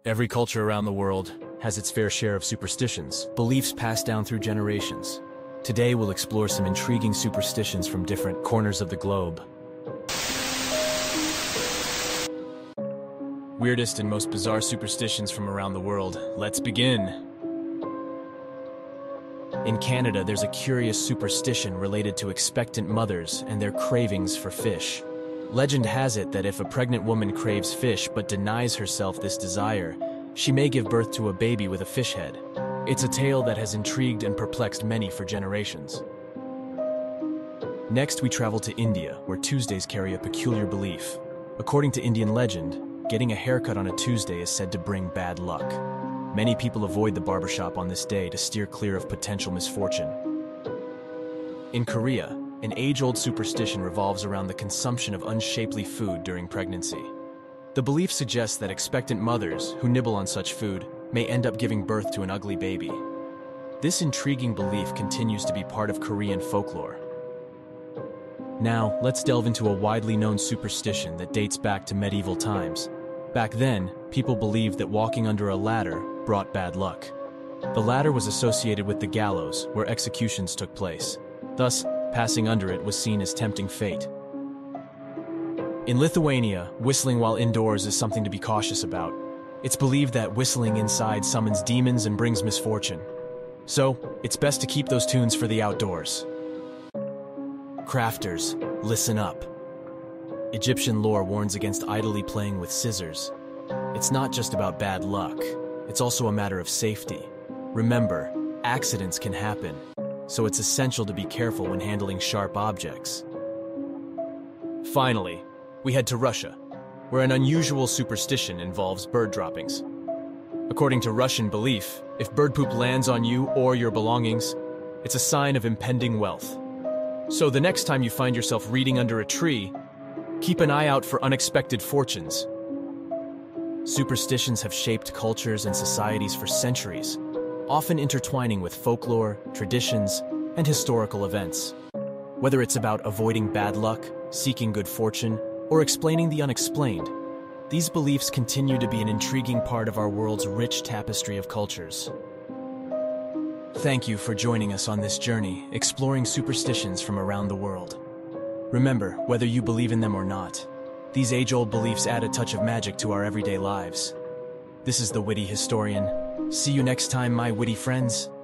Every culture around the world has its fair share of superstitions, beliefs passed down through generations. Today we'll explore some intriguing superstitions from different corners of the globe. Weirdest and most bizarre superstitions from around the world. Let's begin. In Canada, there's a curious superstition related to expectant mothers and their cravings for fish. Legend has it that if a pregnant woman craves fish but denies herself this desire, she may give birth to a baby with a fish head. It's a tale that has intrigued and perplexed many for generations. Next, we travel to India, where Tuesdays carry a peculiar belief. According to Indian legend, getting a haircut on a Tuesday is said to bring bad luck. Many people avoid the barbershop on this day to steer clear of potential misfortune. In Korea, an age-old superstition revolves around the consumption of unshapely food during pregnancy. The belief suggests that expectant mothers who nibble on such food may end up giving birth to an ugly baby. This intriguing belief continues to be part of Korean folklore. Now, let's delve into a widely known superstition that dates back to medieval times. Back then, people believed that walking under a ladder brought bad luck. The ladder was associated with the gallows, where executions took place. Thus, passing under it was seen as tempting fate. In Lithuania, whistling while indoors is something to be cautious about. It's believed that whistling inside summons demons and brings misfortune. So, it's best to keep those tunes for the outdoors. Crafters, listen up. Egyptian lore warns against idly playing with scissors. It's not just about bad luck, it's also a matter of safety. Remember, accidents can happen, so it's essential to be careful when handling sharp objects. Finally, we head to Russia, where an unusual superstition involves bird droppings. According to Russian belief, if bird poop lands on you or your belongings, it's a sign of impending wealth. So the next time you find yourself reading under a tree, keep an eye out for unexpected fortunes. Superstitions have shaped cultures and societies for centuries, often intertwining with folklore, traditions, and historical events. Whether it's about avoiding bad luck, seeking good fortune, or explaining the unexplained, these beliefs continue to be an intriguing part of our world's rich tapestry of cultures. Thank you for joining us on this journey, exploring superstitions from around the world. Remember, whether you believe in them or not, these age-old beliefs add a touch of magic to our everyday lives. This is the Witty Historian. See you next time, my witty friends.